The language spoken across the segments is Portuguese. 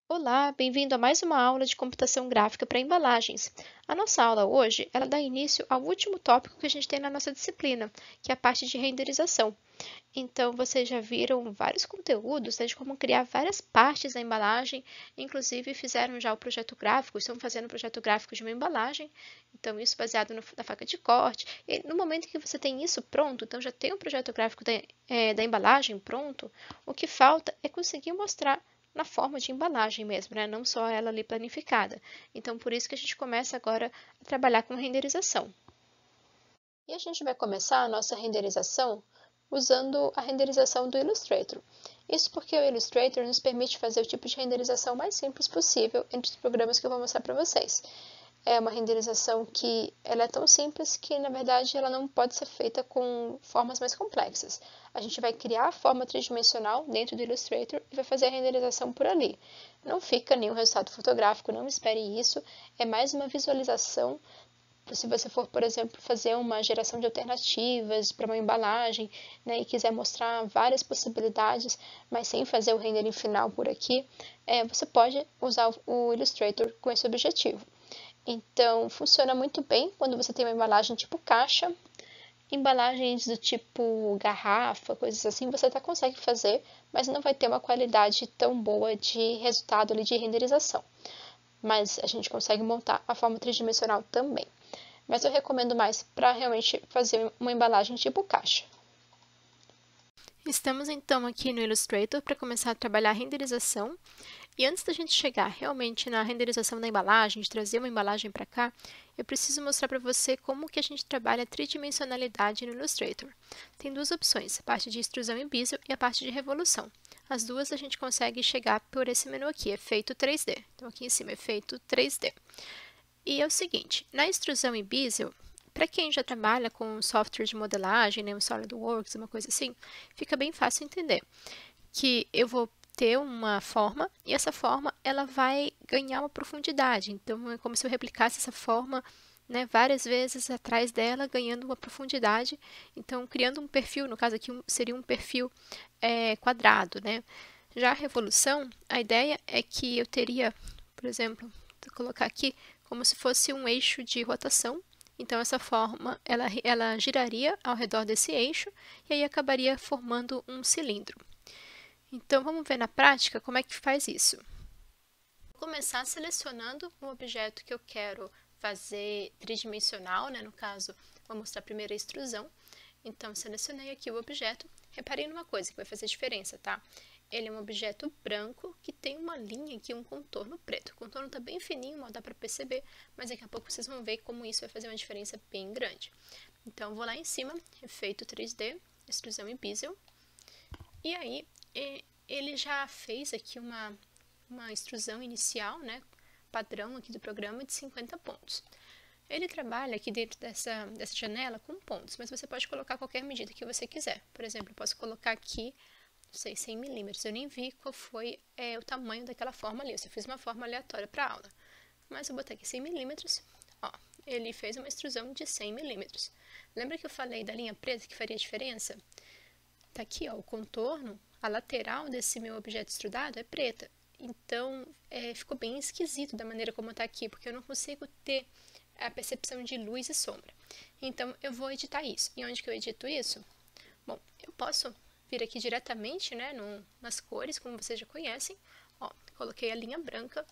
Olá, bem-vindo a mais uma aula de computação gráfica para embalagens. A nossa aula hoje, ela dá início ao último tópico que a gente tem na nossa disciplina, que é a parte de renderização. Então, vocês já viram vários conteúdos, né, de como criar várias partes da embalagem, inclusive fizeram já o projeto gráfico, estão fazendo o projeto gráfico de uma embalagem, então isso baseado na faca de corte. E no momento que você tem isso pronto, então já tem o projeto gráfico da embalagem pronto, o que falta é conseguir mostrar na forma de embalagem mesmo, né? Não só ela ali planificada. Então, por isso que a gente começa agora a trabalhar com renderização. E a gente vai começar a nossa renderização usando a renderização do Illustrator. Isso porque o Illustrator nos permite fazer o tipo de renderização mais simples possível entre os programas que eu vou mostrar para vocês. É uma renderização que ela é tão simples que, na verdade, ela não pode ser feita com formas mais complexas. A gente vai criar a forma tridimensional dentro do Illustrator e vai fazer a renderização por ali. Não fica nenhum resultado fotográfico, não espere isso. É mais uma visualização. Se você for, por exemplo, fazer uma geração de alternativas para uma embalagem, né, e quiser mostrar várias possibilidades, mas sem fazer o rendering final por aqui, você pode usar o Illustrator com esse objetivo. Então, funciona muito bem quando você tem uma embalagem tipo caixa. Embalagens do tipo garrafa, coisas assim, você até consegue fazer, mas não vai ter uma qualidade tão boa de resultado ali de renderização. Mas a gente consegue montar a forma tridimensional também. Mas eu recomendo mais para realmente fazer uma embalagem tipo caixa. Estamos então aqui no Illustrator para começar a trabalhar a renderização. E antes da gente chegar realmente na renderização da embalagem, de trazer uma embalagem para cá, eu preciso mostrar para você como que a gente trabalha a tridimensionalidade no Illustrator. Tem duas opções, a parte de extrusão em bezel e a parte de revolução. As duas a gente consegue chegar por esse menu aqui, efeito 3D. Então aqui em cima, efeito 3D. E é o seguinte, na extrusão em bezel, para quem já trabalha com software de modelagem, né, um SolidWorks, uma coisa assim, fica bem fácil entender que eu vou ter uma forma e essa forma ela vai ganhar uma profundidade. Então, é como se eu replicasse essa forma, né, várias vezes atrás dela, ganhando uma profundidade. Então, criando um perfil, no caso aqui seria um perfil quadrado, né? Já a revolução, a ideia é que eu teria, por exemplo, vou colocar aqui como se fosse um eixo de rotação. Então, essa forma, ela giraria ao redor desse eixo e aí acabaria formando um cilindro. Então, vamos ver na prática como é que faz isso. Vou começar selecionando um objeto que eu quero fazer tridimensional, né? No caso, vou mostrar primeiro a extrusão. Então, selecionei aqui o objeto. Reparei numa coisa que vai fazer diferença, tá? Ele é um objeto branco que tem uma linha aqui, um contorno preto. O contorno está bem fininho, mal dá para perceber, mas daqui a pouco vocês vão ver como isso vai fazer uma diferença bem grande. Então, vou lá em cima, efeito 3D, extrusão em bezel. E aí, ele já fez aqui uma extrusão inicial, né, padrão aqui do programa de 50 pontos. Ele trabalha aqui dentro dessa janela com pontos, mas você pode colocar qualquer medida que você quiser. Por exemplo, eu posso colocar aqui, não sei, 100 milímetros. Eu nem vi qual foi o tamanho daquela forma ali. Eu só fiz uma forma aleatória para a aula. Mas eu botei aqui 100 milímetros. Ó, ele fez uma extrusão de 100 milímetros. Lembra que eu falei da linha preta que faria diferença? Tá aqui, ó, o contorno, a lateral desse meu objeto extrudado é preta. Então, ficou bem esquisito da maneira como está aqui, porque eu não consigo ter a percepção de luz e sombra. Então, eu vou editar isso. E onde que eu edito isso? Bom, eu posso vir aqui diretamente, né, nas cores, como vocês já conhecem. Ó, coloquei a linha branca.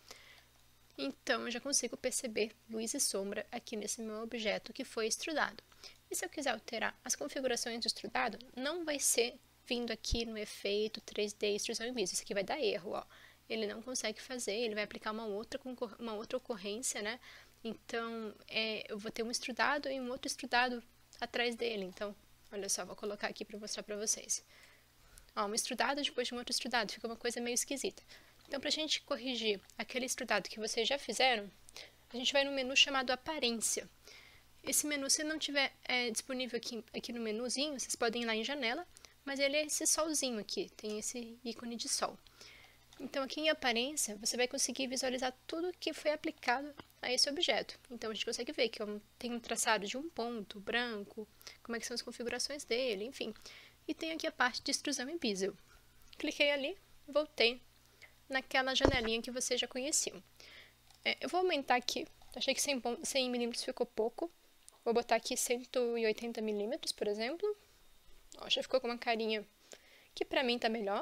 Então, eu já consigo perceber luz e sombra aqui nesse meu objeto que foi extrudado. E se eu quiser alterar as configurações do extrudado, não vai ser vindo aqui no efeito 3D extrusão em bezel. Isso aqui vai dar erro, ó. Ele não consegue fazer, ele vai aplicar uma outra ocorrência, né? Então, eu vou ter um extrudado e um outro extrudado atrás dele. Então, olha só, vou colocar aqui para mostrar para vocês. Ó, um extrudado depois de um outro extrudado, fica uma coisa meio esquisita. Então, para a gente corrigir aquele extrudado que vocês já fizeram, a gente vai no menu chamado Aparência. Esse menu, se não tiver disponível aqui no menuzinho, vocês podem ir lá em Janela, mas ele é esse solzinho aqui, tem esse ícone de sol. Então, aqui em Aparência, você vai conseguir visualizar tudo que foi aplicado a esse objeto. Então, a gente consegue ver que tem um traçado de um ponto branco, como é que são as configurações dele, enfim. E tem aqui a parte de extrusão em bezel. Cliquei ali, voltei naquela janelinha que vocês já conheciam. Eu vou aumentar aqui, achei que 100 milímetros ficou pouco, vou botar aqui 180 milímetros, por exemplo. Ó, já ficou com uma carinha que pra mim tá melhor.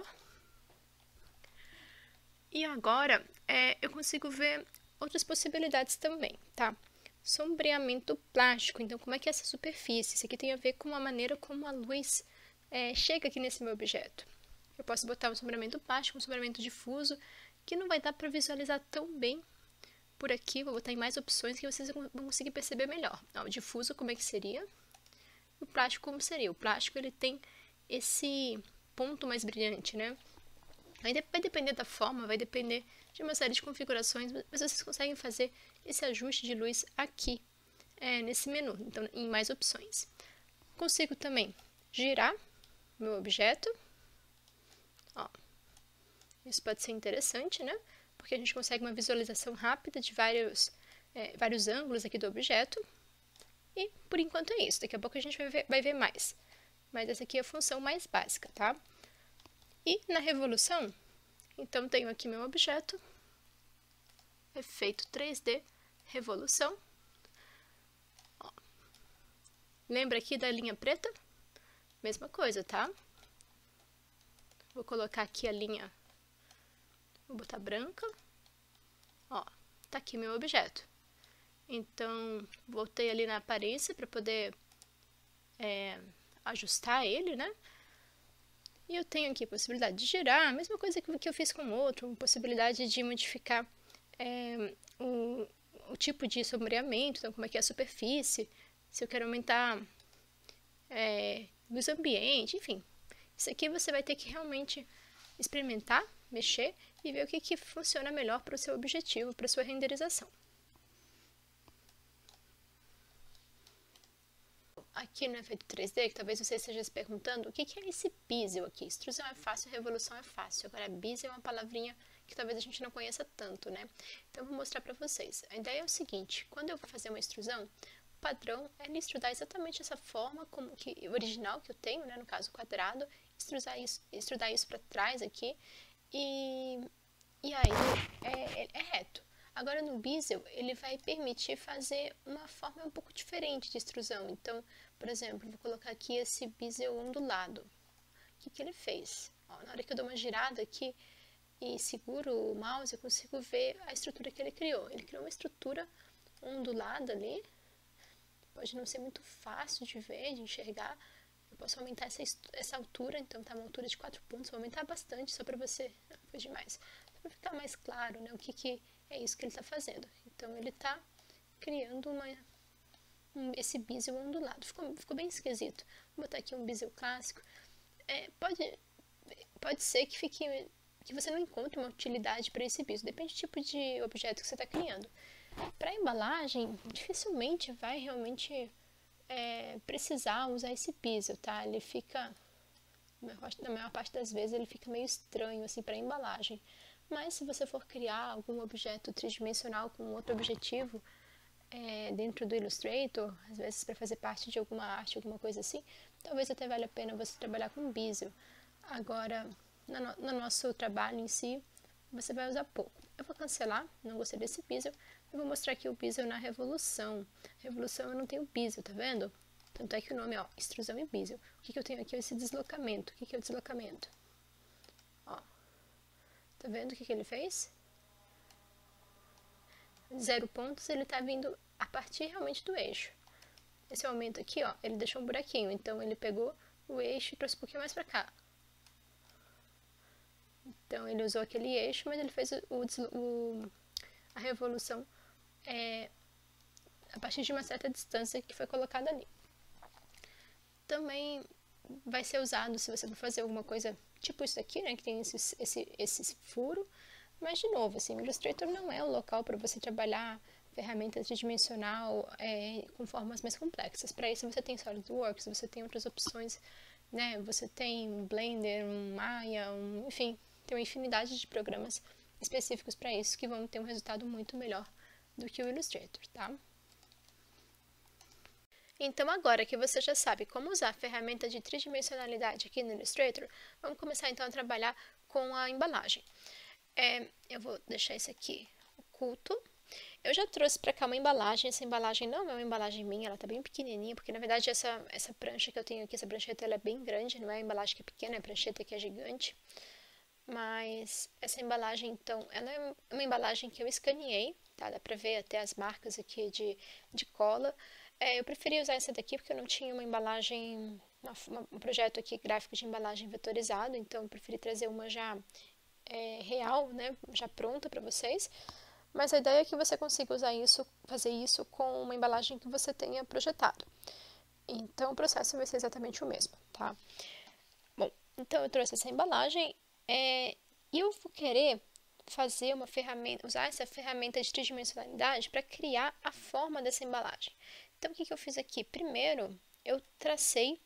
E agora, eu consigo ver outras possibilidades também, tá? Sombreamento plástico, então como é que é essa superfície? Isso aqui tem a ver com a maneira como a luz chega aqui nesse meu objeto. Eu posso botar um sombreamento plástico, um sombreamento difuso, que não vai dar para visualizar tão bem por aqui. Vou botar em mais opções que vocês vão conseguir perceber melhor. Ó, o difuso como é que seria? O plástico como seria? O plástico ele tem esse ponto mais brilhante, né? Aí vai depender da forma, vai depender de uma série de configurações, mas vocês conseguem fazer esse ajuste de luz aqui nesse menu, então em mais opções. Consigo também girar meu objeto. Ó, isso pode ser interessante, né? Porque a gente consegue uma visualização rápida de vários ângulos aqui do objeto. E por enquanto é isso, daqui a pouco a gente vai ver mais. Mas essa aqui é a função mais básica, tá? E na revolução, então tenho aqui meu objeto, efeito 3D, revolução. Ó. Lembra aqui da linha preta? Mesma coisa, tá? Vou colocar aqui a linha, vou botar branca. Ó, tá aqui meu objeto. Então, voltei ali na aparência para poder ajustar ele, né? E eu tenho aqui a possibilidade de girar, a mesma coisa que eu fiz com o outro, possibilidade de modificar o tipo de sombreamento, então como é que é a superfície, se eu quero aumentar luz ambiente, enfim. Isso aqui você vai ter que realmente experimentar, mexer e ver o que funciona melhor para o seu objetivo, para a sua renderização. Aqui no efeito 3D, que talvez você esteja se perguntando, o que é esse bezel aqui? Extrusão é fácil, revolução é fácil. Agora, bezel é uma palavrinha que talvez a gente não conheça tanto, né? Então, eu vou mostrar para vocês. A ideia é o seguinte, quando eu vou fazer uma extrusão, o padrão é extrudar exatamente essa forma original que eu tenho, né? No caso, quadrado, extrudar isso para trás aqui, e aí é reto. Agora, no bezel, ele vai permitir fazer uma forma um pouco diferente de extrusão. Então, por exemplo, vou colocar aqui esse bezel ondulado. O que ele fez? Ó, na hora que eu dou uma girada aqui e seguro o mouse, eu consigo ver a estrutura que ele criou. Ele criou uma estrutura ondulada ali. Pode não ser muito fácil de ver, de enxergar. Eu posso aumentar essa altura, então tá uma altura de 4 pontos. Vou aumentar bastante só para você... Não, foi demais. Só para ficar mais claro, né, o que é isso que ele está fazendo. Então, ele está criando esse bezel ondulado. Ficou bem esquisito. Vou botar aqui um bezel clássico. Pode ser que você não encontre uma utilidade para esse bezel. Depende do tipo de objeto que você está criando. Para embalagem, dificilmente vai realmente precisar usar esse bezel, tá? Ele fica... Na maior parte das vezes ele fica meio estranho assim para embalagem. Mas se você for criar algum objeto tridimensional com outro objetivo dentro do Illustrator, às vezes para fazer parte de alguma arte, alguma coisa assim, talvez até valha a pena você trabalhar com bezel. Agora, no nosso trabalho em si, você vai usar pouco. Eu vou cancelar, não gostei desse bezel. Eu vou mostrar aqui o bezel na revolução. Revolução eu não tenho bezel, tá vendo? Tanto é que o nome é extrusão e bezel. O que eu tenho aqui é esse deslocamento. O que é o deslocamento? Ó. Tá vendo o que ele fez? 0 pontos, ele tá vindo a partir realmente do eixo. Esse aumento aqui, ó, ele deixou um buraquinho. Então, ele pegou o eixo e trouxe um pouquinho mais pra cá. Então, ele usou aquele eixo, mas ele fez a revolução a partir de uma certa distância que foi colocada ali. Também vai ser usado se você for fazer alguma coisa tipo isso aqui, né, que tem esse furo, mas de novo, assim, o Illustrator não é o local para você trabalhar ferramentas tridimensional com formas mais complexas. Para isso você tem SolidWorks, você tem outras opções, né, você tem um Blender, um Maya, enfim, tem uma infinidade de programas específicos para isso que vão ter um resultado muito melhor do que o Illustrator, tá? Então, agora que você já sabe como usar a ferramenta de tridimensionalidade aqui no Illustrator, vamos começar então a trabalhar com a embalagem. Eu vou deixar isso aqui oculto. Eu já trouxe para cá uma embalagem. Essa embalagem não é uma embalagem minha, ela tá bem pequenininha, porque na verdade essa prancha que eu tenho aqui, essa prancheta, ela é bem grande, não é a embalagem que é pequena, é a prancheta que é gigante. Mas essa embalagem, então, ela é uma embalagem que eu escaneei, tá? Dá pra ver até as marcas aqui de cola. Eu preferi usar essa daqui porque eu não tinha uma embalagem, um projeto aqui gráfico de embalagem vetorizado, então eu preferi trazer uma já real, né? Já pronta para vocês. Mas a ideia é que você consiga usar isso, fazer isso com uma embalagem que você tenha projetado. Então o processo vai ser exatamente o mesmo, tá? Bom, então eu trouxe essa embalagem e eu vou querer fazer uma ferramenta, usar essa ferramenta de tridimensionalidade para criar a forma dessa embalagem. Então o que eu fiz aqui? Primeiro eu tracei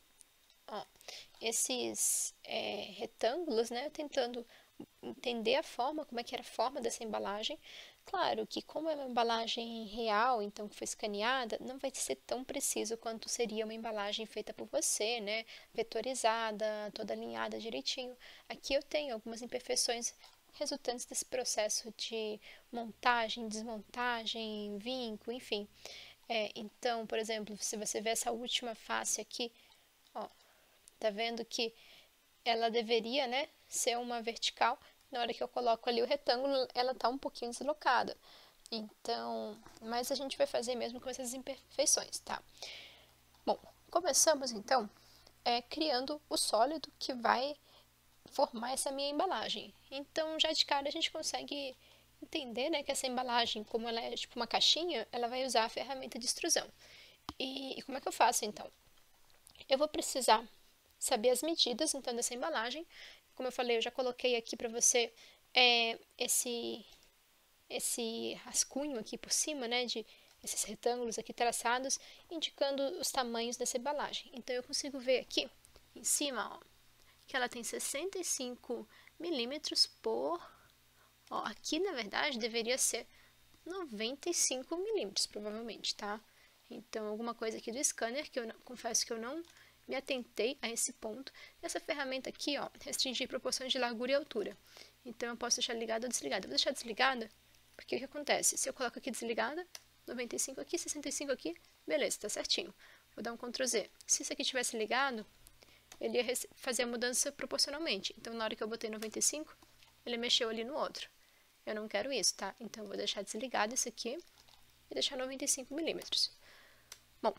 esses retângulos, né, tentando entender a forma, como é que era a forma dessa embalagem. Claro que como é uma embalagem real, então que foi escaneada, não vai ser tão preciso quanto seria uma embalagem feita por você, né, vetorizada, toda alinhada direitinho. Aqui eu tenho algumas imperfeições resultantes desse processo de montagem, desmontagem, vinco, enfim. Então, por exemplo, se você ver essa última face aqui, ó, tá vendo que ela deveria, né, ser uma vertical. Na hora que eu coloco ali o retângulo, ela tá um pouquinho deslocada. Então, mas a gente vai fazer mesmo com essas imperfeições, tá? Bom, começamos então criando o sólido que vai formar essa minha embalagem. Então, já de cara a gente consegue entender, né, que essa embalagem, como ela é tipo uma caixinha, ela vai usar a ferramenta de extrusão. E como é que eu faço então? Eu vou precisar saber as medidas então dessa embalagem. Como eu falei, eu já coloquei aqui para você esse rascunho aqui por cima, né, de esses retângulos aqui traçados, indicando os tamanhos dessa embalagem. Então eu consigo ver aqui em cima, ó, que ela tem 65 milímetros por, aqui na verdade deveria ser 95 milímetros provavelmente, tá? Então alguma coisa aqui do scanner que eu confesso que eu não me atentei a esse ponto. Essa ferramenta aqui, ó, restringir proporções de largura e altura. Então eu posso deixar ligada ou desligada. Vou deixar desligada, porque o que acontece? Se eu coloco aqui desligada, 95 aqui, 65 aqui, beleza, tá certinho. Vou dar um Ctrl Z. Se isso aqui tivesse ligado, ele ia fazer a mudança proporcionalmente. Então na hora que eu botei 95, ele mexeu ali no outro. Eu não quero isso, tá? Então eu vou deixar desligado isso aqui e deixar 95 milímetros. Bom,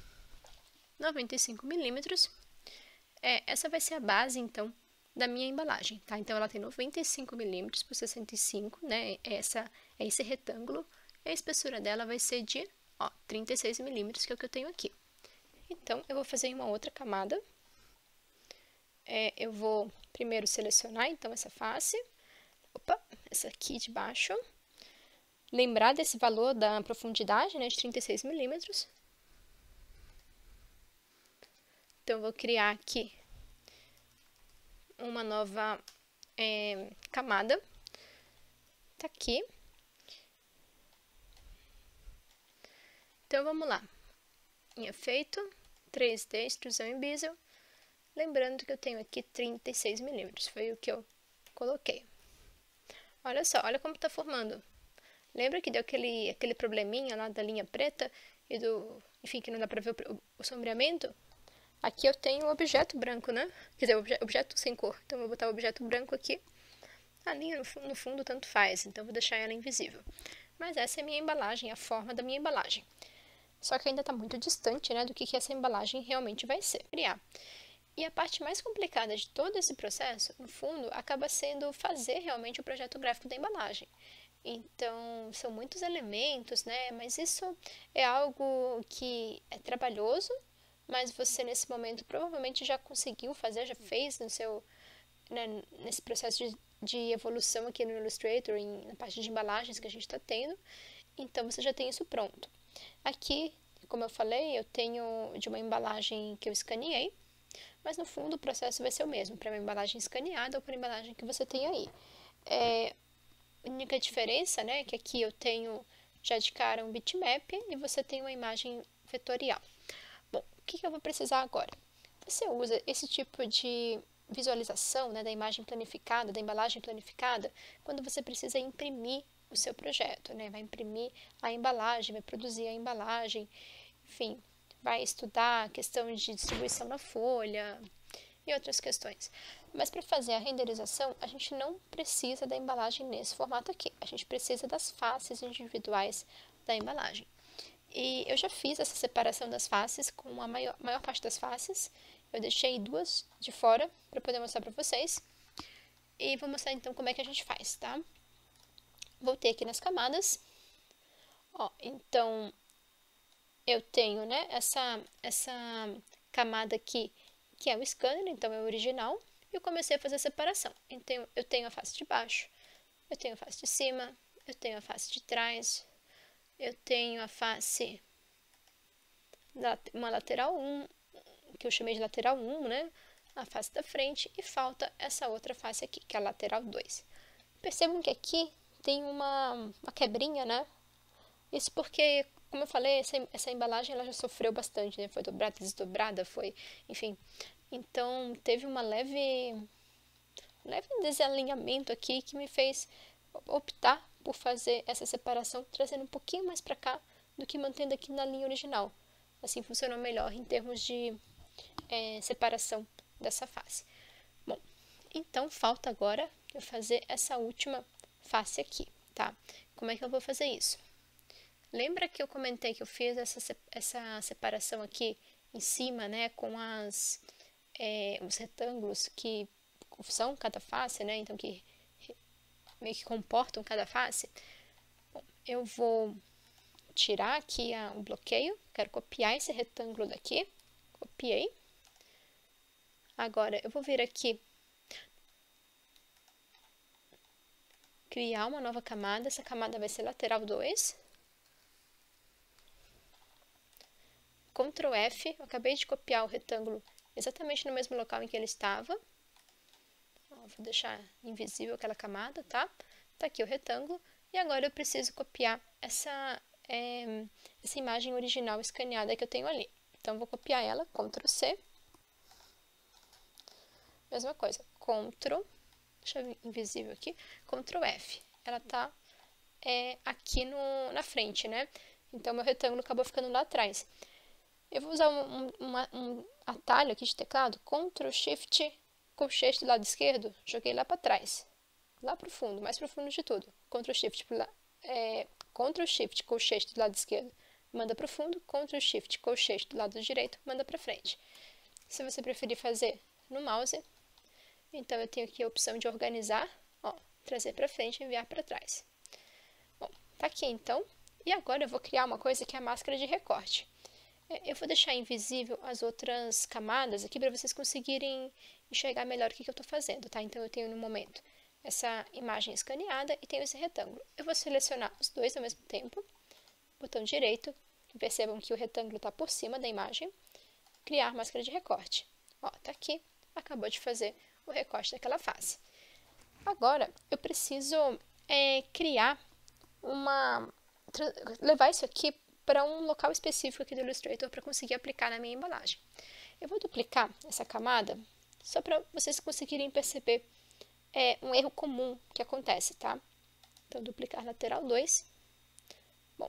95 milímetros, essa vai ser a base, então, da minha embalagem, tá? Então, ela tem 95 milímetros por 65, né? É esse retângulo, e a espessura dela vai ser de, 36 milímetros, que é o que eu tenho aqui. Então, eu vou fazer uma outra camada. Eu vou primeiro selecionar, então, essa face. Opa, essa aqui de baixo. Lembrar desse valor da profundidade, né, de 36 milímetros. Então, eu vou criar aqui uma nova camada. Tá aqui. Então, vamos lá. Em efeito, 3D, extrusão em bezel. Lembrando que eu tenho aqui 36 milímetros. Foi o que eu coloquei. Olha só, olha como tá formando. Lembra que deu aquele probleminha lá da linha preta e enfim, que não dá pra ver o sombreamento? Aqui eu tenho o objeto branco, né? Quer dizer, objeto sem cor. Então, eu vou botar o objeto branco aqui. A linha no fundo tanto faz, então eu vou deixar ela invisível. Mas essa é a minha embalagem, a forma da minha embalagem. Só que ainda está muito distante, né, do que essa embalagem realmente vai ser. Criar. E a parte mais complicada de todo esse processo, no fundo, acaba sendo fazer realmente o projeto gráfico da embalagem. Então, são muitos elementos, né? Mas isso é algo que é trabalhoso, mas você nesse momento provavelmente já conseguiu fazer, já fez no seu, né, nesse processo de evolução aqui no Illustrator, na parte de embalagens que a gente está tendo. Então, você já tem isso pronto. Aqui, como eu falei, eu tenho de uma embalagem que eu escaneei, mas no fundo o processo vai ser o mesmo, para uma embalagem escaneada ou para a embalagem que você tem aí. A única diferença, né, é que aqui eu tenho já de cara um bitmap e você tem uma imagem vetorial. Bom, o que eu vou precisar agora? Você usa esse tipo de visualização, né, da imagem planificada, da embalagem planificada, quando você precisa imprimir o seu projeto, né? Vai imprimir a embalagem, vai produzir a embalagem, enfim, vai estudar a questão de distribuição na folha e outras questões. Mas para fazer a renderização, a gente não precisa da embalagem nesse formato aqui. A gente precisa das faces individuais da embalagem. E eu já fiz essa separação das faces com a maior parte das faces. Eu deixei duas de fora para poder mostrar para vocês. E vou mostrar então como é que a gente faz, tá? Voltei aqui nas camadas. Ó, então, eu tenho, né, essa camada aqui, que é o scanner, então é o original. E eu comecei a fazer a separação. Então, eu tenho a face de baixo, eu tenho a face de cima, eu tenho a face de trás, eu tenho a face, uma lateral 1, que eu chamei de lateral 1, né? A face da frente, e falta essa outra face aqui, que é a lateral 2. Percebam que aqui tem uma quebrinha, né? Isso porque, como eu falei, essa embalagem ela já sofreu bastante, né? Foi dobrada, desdobrada, foi, enfim. Então, teve um leve desalinhamento aqui que me fez optar por fazer essa separação, trazendo um pouquinho mais para cá do que mantendo aqui na linha original. Assim funcionou melhor em termos de separação dessa face. Bom, então falta agora eu fazer essa última face aqui, tá? Como é que eu vou fazer isso? Lembra que eu comentei que eu fiz essa separação aqui em cima, né, com os retângulos que são cada face, né, então que meio que comportam cada face? Bom, eu vou tirar aqui o bloqueio, quero copiar esse retângulo daqui, copiei. Agora eu vou vir aqui, criar uma nova camada, essa camada vai ser lateral 2. Ctrl F, eu acabei de copiar o retângulo exatamente no mesmo local em que ele estava. Vou deixar invisível aquela camada, tá? Tá aqui o retângulo. E agora eu preciso copiar essa imagem original escaneada que eu tenho ali. Então, vou copiar ela, Ctrl C. Mesma coisa, Ctrl, deixa eu invisível aqui, Ctrl F. Ela tá aqui na frente, né? Então, meu retângulo acabou ficando lá atrás. Eu vou usar um atalho aqui de teclado, Ctrl Shift, colchete do lado esquerdo, joguei lá para trás, lá para o fundo, mais profundo de tudo. Ctrl Shift, Ctrl Shift, colchete do lado esquerdo, manda para o fundo, Ctrl Shift, colchete do lado direito, manda para frente. Se você preferir fazer no mouse, então eu tenho aqui a opção de organizar, ó, trazer para frente e enviar para trás. Bom, tá aqui então, e agora eu vou criar uma coisa que é a máscara de recorte. Eu vou deixar invisível as outras camadas aqui para vocês conseguirem enxergar melhor o que eu estou fazendo, tá? Então, eu tenho no momento essa imagem escaneada e tenho esse retângulo. Eu vou selecionar os dois ao mesmo tempo, botão direito, percebam que o retângulo está por cima da imagem, criar máscara de recorte. Ó, tá aqui, acabou de fazer o recorte daquela face. Agora, eu preciso levar isso aqui para um local específico aqui do Illustrator para conseguir aplicar na minha embalagem. Eu vou duplicar essa camada só para vocês conseguirem perceber um erro comum que acontece, tá? Então, duplicar lateral 2. Bom,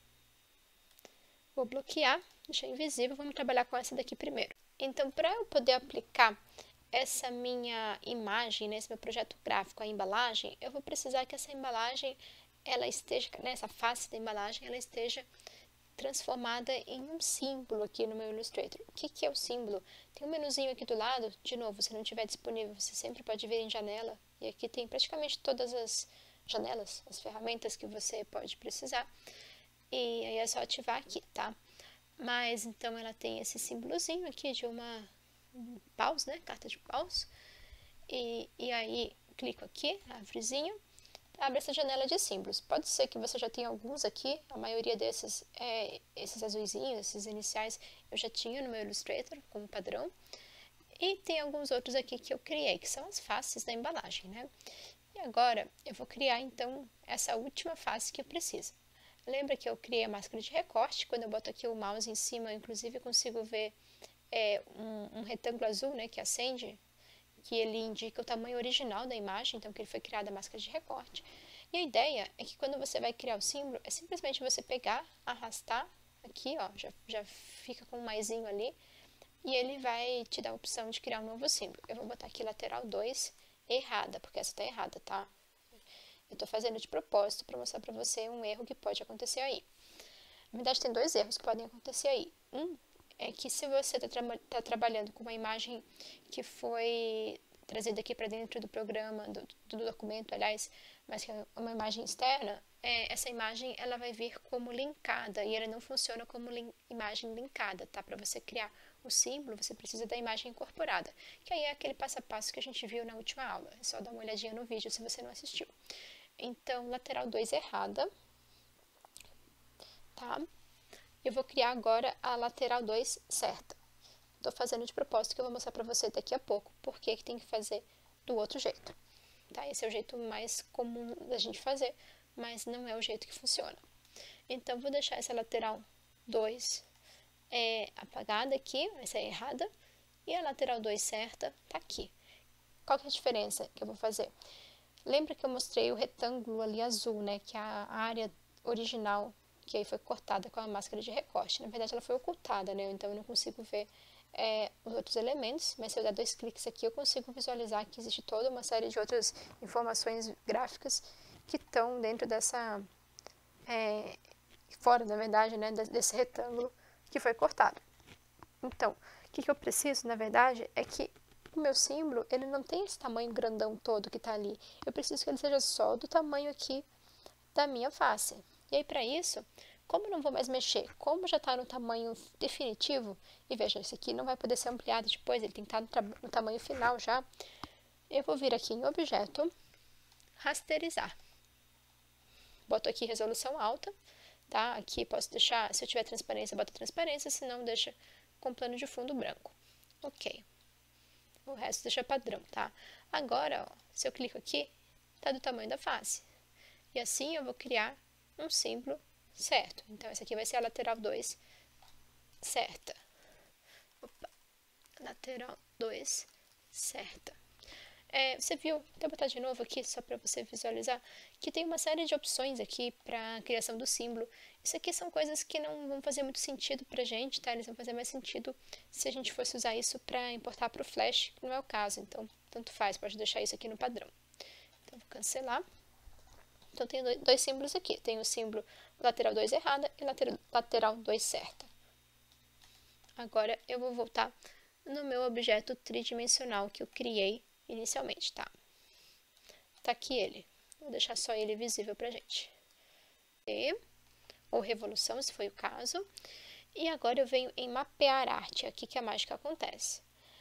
vou bloquear, deixar invisível, vamos trabalhar com essa daqui primeiro. Então, para eu poder aplicar essa minha imagem, nesse meu projeto gráfico, a embalagem, eu vou precisar que essa embalagem, ela esteja, nessa face da embalagem, ela esteja transformada em um símbolo aqui no meu Illustrator. O que é o símbolo? Tem um menuzinho aqui do lado, de novo, se não estiver disponível, você sempre pode vir em janela, e aqui tem praticamente todas as janelas, as ferramentas que você pode precisar, e aí é só ativar aqui, tá? Mas, então, ela tem esse símbolozinho aqui de um paus, né, carta de paus, e aí clico aqui, árvorezinho, abre essa janela de símbolos. Pode ser que você já tenha alguns aqui, a maioria desses, esses azuizinhos, esses iniciais, eu já tinha no meu Illustrator como padrão. E tem alguns outros aqui que eu criei, que são as faces da embalagem, né? E agora eu vou criar, então, essa última face que eu preciso. Lembra que eu criei a máscara de recorte? Quando eu boto aqui o mouse em cima, eu, inclusive, eu consigo ver um retângulo azul, né, que acende. que ele indica o tamanho original da imagem, então que ele foi criado a máscara de recorte. E a ideia é que quando você vai criar o símbolo, é simplesmente você pegar, arrastar aqui, ó, já fica com um maisinho ali, e ele vai te dar a opção de criar um novo símbolo. Eu vou botar aqui lateral 2 errada, porque essa tá errada, tá? Eu tô fazendo de propósito para mostrar para você um erro que pode acontecer aí. Na verdade, tem dois erros que podem acontecer aí. Um é que se você está trabalhando com uma imagem que foi trazida aqui para dentro do programa, do documento, aliás, mas que é uma imagem externa, essa imagem ela vai vir como linkada e ela não funciona como imagem linkada, tá? Para você criar o símbolo, você precisa da imagem incorporada, que aí é aquele passo a passo que a gente viu na última aula. É só dar uma olhadinha no vídeo se você não assistiu. Então, lateral 2 errada, tá? Eu vou criar agora a lateral 2 certa. Estou fazendo de propósito que eu vou mostrar para você daqui a pouco porque que tem que fazer do outro jeito. Tá? Esse é o jeito mais comum da gente fazer, mas não é o jeito que funciona. Então, vou deixar essa lateral 2 apagada aqui, essa é errada, e a lateral 2 certa tá aqui. Qual que é a diferença que eu vou fazer? Lembra que eu mostrei o retângulo ali azul, né, que é a área original que aí foi cortada com a máscara de recorte. Na verdade, ela foi ocultada, né? Então eu não consigo ver os outros elementos, mas se eu der 2 cliques aqui, eu consigo visualizar que existe toda uma série de outras informações gráficas que estão dentro dessa... fora, na verdade, né, desse retângulo que foi cortado. Então, o que eu preciso, na verdade, é que o meu símbolo, ele não tem esse tamanho grandão todo que está ali. Eu preciso que ele seja só do tamanho aqui da minha face. E aí, para isso, como eu não vou mais mexer, como já está no tamanho definitivo, e veja, esse aqui não vai poder ser ampliado depois, ele tem que estar no tamanho final já, eu vou vir aqui em Objeto, Rasterizar. Boto aqui Resolução Alta, tá? Aqui posso deixar, se eu tiver transparência, boto transparência, se não, deixa com plano de fundo branco. Ok. O resto deixa padrão, tá? Agora, ó, se eu clico aqui, tá do tamanho da face. E assim eu vou criar um símbolo certo. Então, essa aqui vai ser a lateral 2 certa. Opa. Lateral 2 certa. Você viu, vou botar de novo aqui só para você visualizar, que tem uma série de opções aqui para a criação do símbolo. Isso aqui são coisas que não vão fazer muito sentido para a gente, tá? Eles vão fazer mais sentido se a gente fosse usar isso para importar para o Flash, que não é o caso. Então, tanto faz, pode deixar isso aqui no padrão. Então, vou cancelar. Então, tem dois símbolos aqui. Tem o símbolo lateral 2 errada e lateral 2 certa. Agora, eu vou voltar no meu objeto tridimensional que eu criei inicialmente, tá? Tá aqui ele. Vou deixar só ele visível pra gente. Ou revolução, se foi o caso. E agora eu venho em mapear arte. Aqui que a mágica acontece.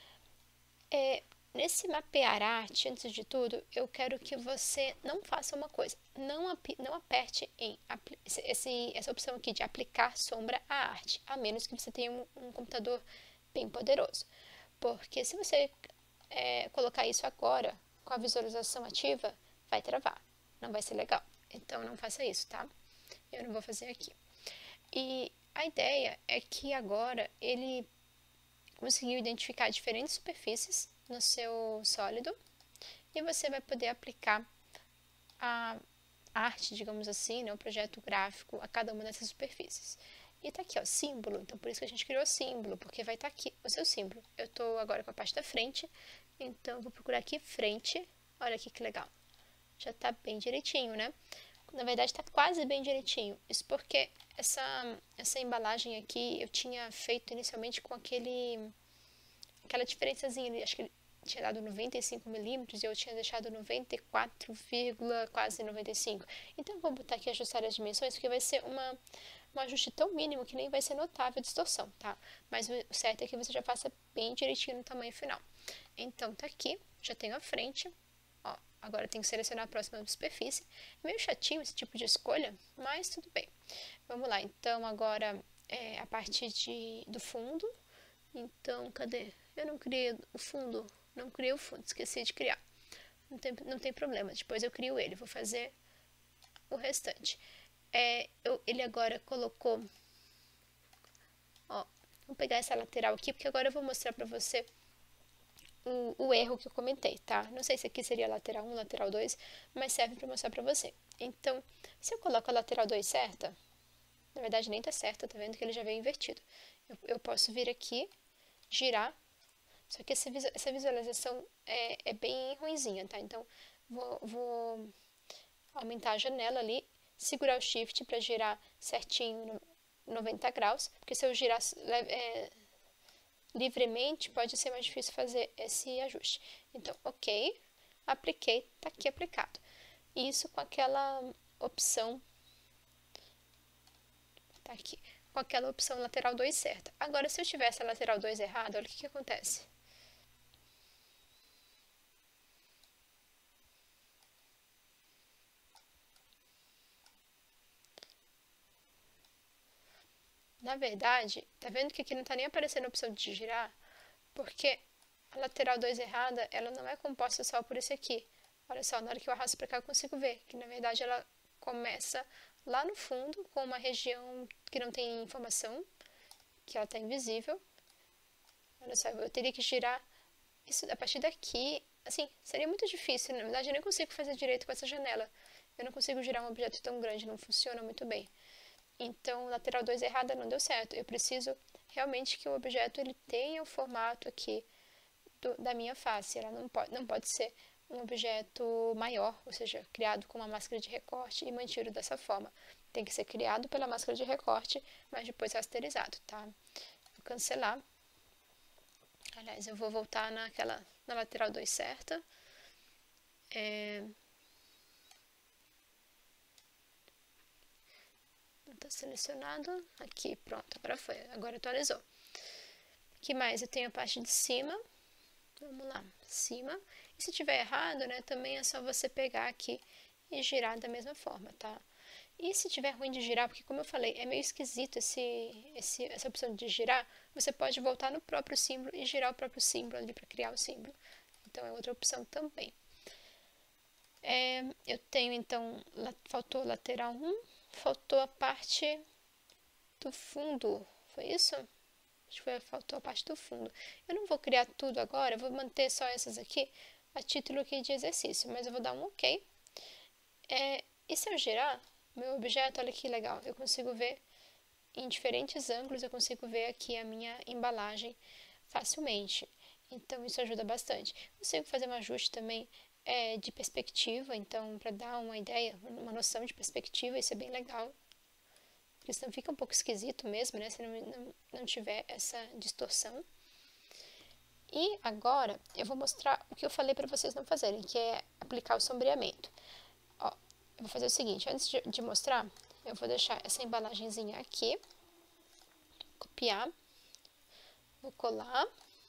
Nesse mapear arte, antes de tudo, eu quero que você não faça uma coisa. Não aperte em essa opção aqui de aplicar sombra à arte, a menos que você tenha um computador bem poderoso. Porque se você colocar isso agora, com a visualização ativa, vai travar. Não vai ser legal. Então, não faça isso, tá? Eu não vou fazer aqui. E a ideia é que agora ele conseguiu identificar diferentes superfícies no seu sólido e você vai poder aplicar a arte, digamos assim, né, o projeto gráfico a cada uma dessas superfícies. E tá aqui, ó, símbolo, então por isso que a gente criou símbolo, porque vai estar aqui o seu símbolo. Eu tô agora com a parte da frente, então eu vou procurar aqui frente, olha aqui que legal. Já tá bem direitinho, né? Na verdade tá quase bem direitinho, isso porque essa embalagem aqui eu tinha feito inicialmente com aquela diferençazinha, acho que ele tinha dado 95 milímetros e eu tinha deixado 94, quase 95. Então eu vou botar aqui ajustar as dimensões, porque vai ser um ajuste tão mínimo que nem vai ser notável a distorção, tá? Mas o certo é que você já faça bem direitinho no tamanho final. Então tá aqui, já tenho a frente, ó, agora eu tenho que selecionar a próxima superfície. É meio chatinho esse tipo de escolha, mas tudo bem. Vamos lá, então agora a parte do fundo. Então, cadê? Eu não criei o fundo, esqueci de criar. Não tem problema, depois eu crio ele, vou fazer o restante. Ele agora colocou, ó, vou pegar essa lateral aqui, porque agora eu vou mostrar pra você o erro que eu comentei, tá? Não sei se aqui seria lateral 1, lateral 2, mas serve para mostrar para você. Então, se eu coloco a lateral 2 certa, na verdade nem tá certa, tá vendo que ele já veio invertido. Eu posso vir aqui, girar, só que essa visualização é bem ruinzinha, tá? Então, vou aumentar a janela ali, segurar o Shift para girar certinho 90 graus, porque se eu girar livremente, pode ser mais difícil fazer esse ajuste. Então, ok, apliquei, tá aqui aplicado. Isso com aquela opção, tá aqui, com aquela opção lateral 2 certa. Agora, se eu tivesse a lateral 2 errada, olha o que acontece. Na verdade, tá vendo que aqui não tá nem aparecendo a opção de girar? Porque a lateral 2 errada, ela não é composta só por esse aqui. Olha só, na hora que eu arrasto para cá eu consigo ver que na verdade ela começa lá no fundo com uma região que não tem informação, que ela está invisível. Olha só, eu teria que girar isso a partir daqui. Assim, seria muito difícil, na verdade eu nem consigo fazer direito com essa janela. Eu não consigo girar um objeto tão grande, não funciona muito bem. Então, lateral 2 errada não deu certo. Eu preciso realmente que o objeto ele tenha o formato aqui da minha face. Ela não pode ser um objeto maior, ou seja, criado com uma máscara de recorte e mantido dessa forma. Tem que ser criado pela máscara de recorte, mas depois rasterizado, tá? Vou cancelar. Aliás, eu vou voltar na lateral 2 certa. Não está selecionado. Aqui, pronto, agora foi. Agora atualizou. O que mais? Eu tenho a parte de cima. Vamos lá, cima. E se tiver errado, né, também é só você pegar aqui e girar da mesma forma, tá? E se tiver ruim de girar, porque como eu falei, é meio esquisito essa opção de girar, você pode voltar no próprio símbolo e girar o próprio símbolo ali para criar o símbolo. Então é outra opção também. Eu tenho então, faltou lateral 1, faltou a parte do fundo, foi isso? Acho que faltou a parte do fundo. Eu não vou criar tudo agora, eu vou manter só essas aqui a título aqui de exercício, mas eu vou dar um OK. E se eu girar meu objeto, olha que legal, eu consigo ver em diferentes ângulos, eu consigo ver aqui a minha embalagem facilmente. Então isso ajuda bastante. Consigo fazer um ajuste também de perspectiva, então para dar uma ideia, uma noção de perspectiva, isso é bem legal. Porque senão fica um pouco esquisito mesmo, né? Se não tiver essa distorção. E agora eu vou mostrar o que eu falei para vocês não fazerem, que é aplicar o sombreamento. Ó, eu vou fazer o seguinte, antes de mostrar, eu vou deixar essa embalagenzinha aqui, copiar, vou colar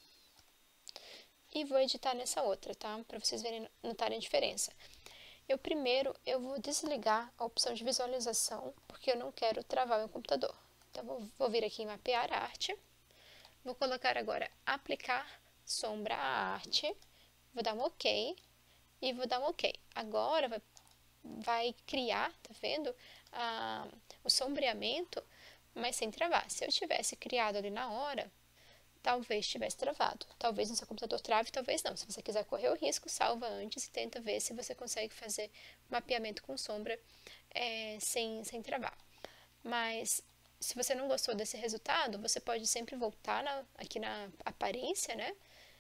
e vou editar nessa outra, tá? Para vocês verem, notarem a diferença. Primeiro eu vou desligar a opção de visualização, porque eu não quero travar o meu computador. Então, vou vir aqui em mapear a arte, vou colocar agora aplicar sombra à arte, vou dar um OK e vou dar um OK. Agora vai criar, tá vendo, o sombreamento, mas sem travar. Se eu tivesse criado ali na hora, talvez tivesse travado. Talvez no seu computador trave, talvez não. Se você quiser correr o risco, salva antes e tenta ver se você consegue fazer mapeamento com sombra sem travar. Mas se você não gostou desse resultado, você pode sempre voltar aqui na aparência, né?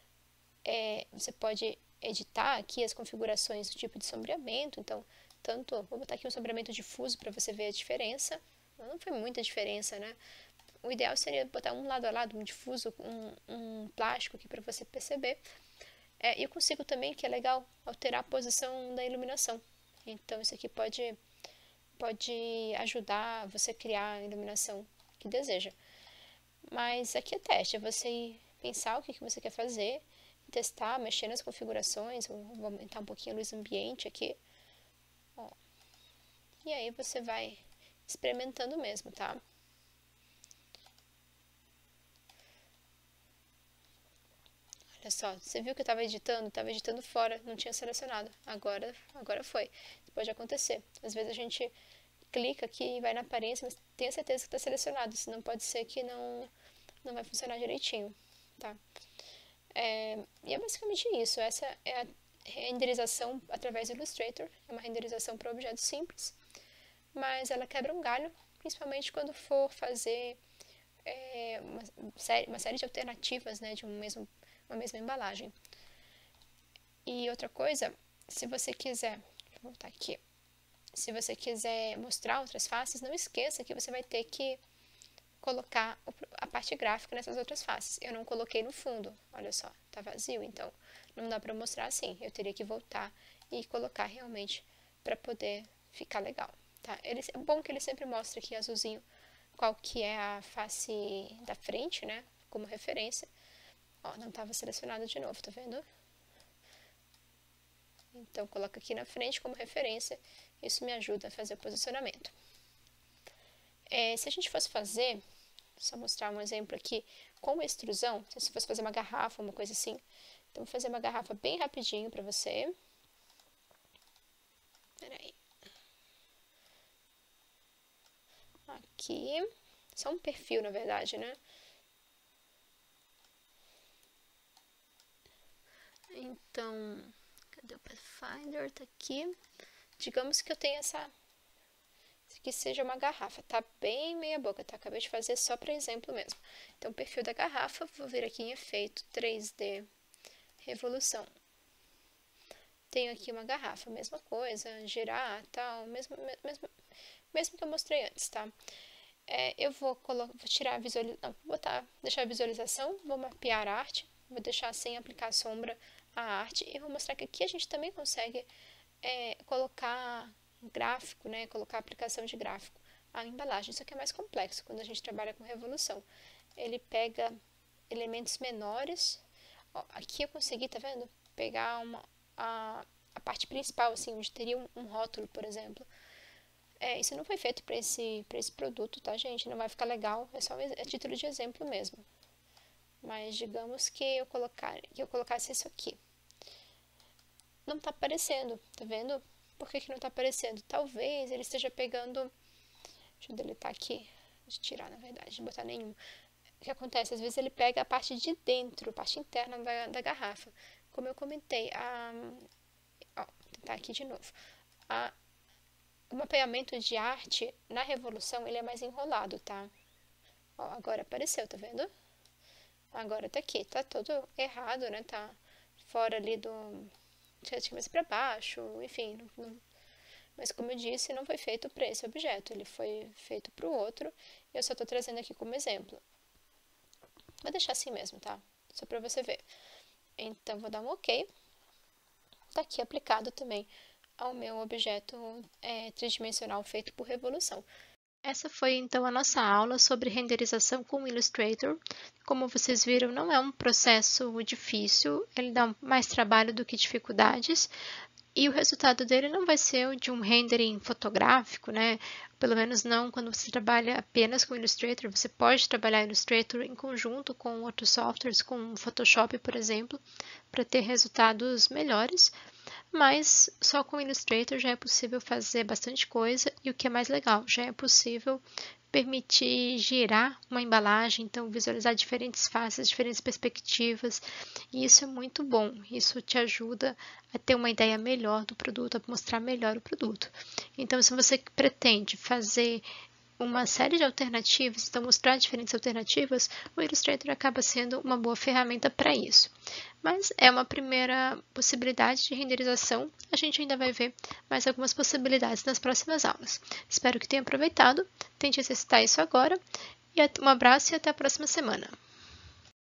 Você pode editar aqui as configurações do tipo de sombreamento. Então, vou botar aqui um sombreamento difuso para você ver a diferença. Não foi muita diferença, né? O ideal seria botar um lado a lado, um difuso, um plástico aqui para você perceber. E eu consigo também, que é legal, alterar a posição da iluminação. Então isso aqui pode ajudar você a criar a iluminação que deseja. Mas aqui é teste, é você pensar o que você quer fazer, testar, mexer nas configurações. Eu vou aumentar um pouquinho a luz ambiente aqui. Ó. E aí você vai experimentando mesmo, tá? Olha só, você viu que eu estava editando fora, não tinha selecionado. Agora foi. Isso pode acontecer. Às vezes a gente clica aqui e vai na aparência, mas tenha certeza que está selecionado, senão pode ser que não vai funcionar direitinho, tá? E é basicamente isso. Essa é a renderização através do Illustrator. É uma renderização para objetos simples, mas ela quebra um galho, principalmente quando for fazer uma série de alternativas, né, de uma mesma embalagem. E outra coisa, se você quiser, deixa eu voltar aqui, se você quiser mostrar outras faces, não esqueça que você vai ter que colocar a parte gráfica nessas outras faces. Eu não coloquei no fundo, olha só, tá vazio, então não dá para mostrar assim. Eu teria que voltar e colocar realmente para poder ficar legal, tá? É bom que ele sempre mostra aqui azulzinho qual que é a face da frente, né, como referência. Ó, não estava selecionado de novo, tá vendo? Então, coloca aqui na frente como referência, isso me ajuda a fazer o posicionamento. Se a gente fosse fazer, só mostrar um exemplo aqui, com extrusão, se fosse fazer uma garrafa, uma coisa assim, então vou fazer uma garrafa bem rapidinho para você. Peraí. Aqui, só um perfil na verdade, né? Então, cadê o Pathfinder? Tá aqui. Digamos que eu tenho isso aqui seja uma garrafa, tá bem meia boca, tá? Acabei de fazer só para exemplo mesmo. Então, o perfil da garrafa, vou vir aqui em efeito 3D, revolução. Tenho aqui uma garrafa, mesma coisa, girar, tal, mesmo que eu mostrei antes, tá? Eu vou tirar a visualização, deixar a visualização, vou mapear a arte, vou deixar sem aplicar sombra a arte e vou mostrar que aqui a gente também consegue colocar gráfico, né, colocar aplicação de gráfico à embalagem. Isso aqui é mais complexo quando a gente trabalha com revolução. Ele pega elementos menores. Ó, aqui eu consegui, tá vendo? Pegar a parte principal, assim, onde teria um rótulo, por exemplo. Isso não foi feito para esse produto, tá, gente? Não vai ficar legal, é só título de exemplo mesmo. Mas digamos que eu colocasse isso aqui. Não tá aparecendo, tá vendo? Por que não tá aparecendo? Talvez ele esteja pegando... Deixa eu deletar aqui. Deixa eu tirar, na verdade, não botar nenhum. O que acontece? Às vezes ele pega a parte de dentro, a parte interna da garrafa. Como eu comentei, vou tentar aqui de novo. O mapeamento de arte na Revolução, ele é mais enrolado, tá? Ó, agora apareceu, tá vendo? Agora tá aqui, tá todo errado, né? Tá fora ali do... de mais para baixo, enfim. Mas como eu disse, não foi feito para esse objeto, ele foi feito para o outro. Eu só tô trazendo aqui como exemplo. Vou deixar assim mesmo, tá? Só para você ver. Então, vou dar um OK. Tá aqui aplicado também ao meu objeto tridimensional feito por Revolução. Essa foi então a nossa aula sobre renderização com Illustrator. Como vocês viram, não é um processo difícil, ele dá mais trabalho do que dificuldades. E o resultado dele não vai ser o de um rendering fotográfico, né? Pelo menos não quando você trabalha apenas com Illustrator. Você pode trabalhar Illustrator em conjunto com outros softwares, com Photoshop, por exemplo, para ter resultados melhores. Mas só com Illustrator já é possível fazer bastante coisa e o que é mais legal, já é possível permitir girar uma embalagem, então visualizar diferentes faces, diferentes perspectivas, e isso é muito bom, isso te ajuda a ter uma ideia melhor do produto, a mostrar melhor o produto. Então, se você pretende fazer uma série de alternativas, então mostrar diferentes alternativas, o Illustrator acaba sendo uma boa ferramenta para isso. Mas é uma primeira possibilidade de renderização, a gente ainda vai ver mais algumas possibilidades nas próximas aulas. Espero que tenha aproveitado, tente exercitar isso agora, e um abraço e até a próxima semana.